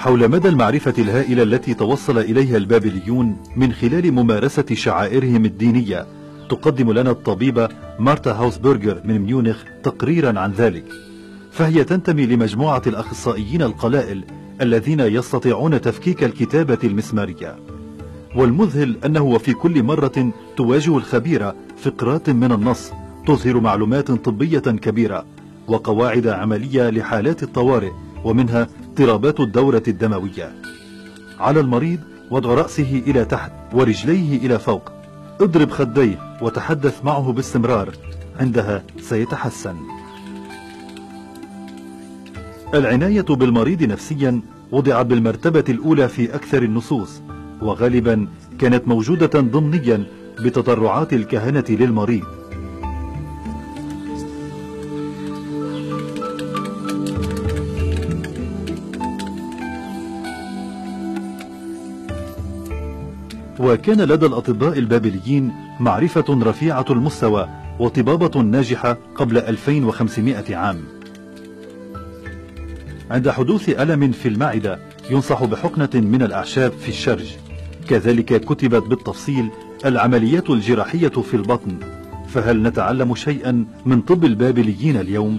حول مدى المعرفة الهائلة التي توصل إليها البابليون من خلال ممارسة شعائرهم الدينية، تقدم لنا الطبيبة مارتا هاوسبرغر من ميونخ تقريرا عن ذلك. فهي تنتمي لمجموعة الأخصائيين القلائل الذين يستطيعون تفكيك الكتابة المسمارية. والمذهل أنه وفي كل مرة تواجه الخبيرة فقرات من النص تظهر معلومات طبية كبيرة وقواعد عملية لحالات الطوارئ، ومنها اضطرابات الدورة الدموية. على المريض وضع رأسه إلى تحت ورجليه إلى فوق، اضرب خديه وتحدث معه باستمرار، عندها سيتحسن. العناية بالمريض نفسيا وضعت بالمرتبة الأولى في أكثر النصوص، وغالبا كانت موجودة ضمنيا بتطرعات الكهنة للمريض. وكان لدى الأطباء البابليين معرفة رفيعة المستوى وطبابة ناجحة قبل 2500 عام. عند حدوث ألم في المعدة ينصح بحقنة من الأعشاب في الشرج. كذلك كتبت بالتفصيل العمليات الجراحية في البطن. فهل نتعلم شيئا من طب البابليين اليوم؟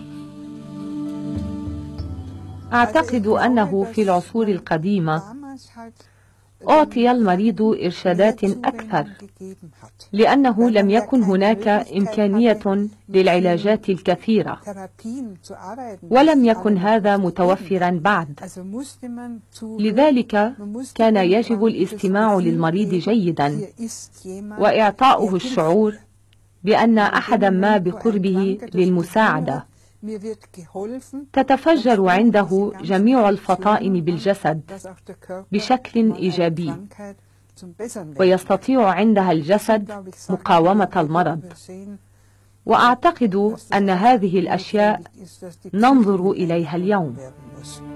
أعتقد أنه في العصور القديمة أعطي المريض إرشادات أكثر، لأنه لم يكن هناك إمكانية للعلاجات الكثيرة، ولم يكن هذا متوفرا بعد. لذلك كان يجب الاستماع للمريض جيدا وإعطاؤه الشعور بأن أحدا ما بقربه للمساعدة. تتفجر عنده جميع الفطائن بالجسد بشكل إيجابي، ويستطيع عندها الجسد مقاومة المرض. وأعتقد أن هذه الأشياء ننظر إليها اليوم.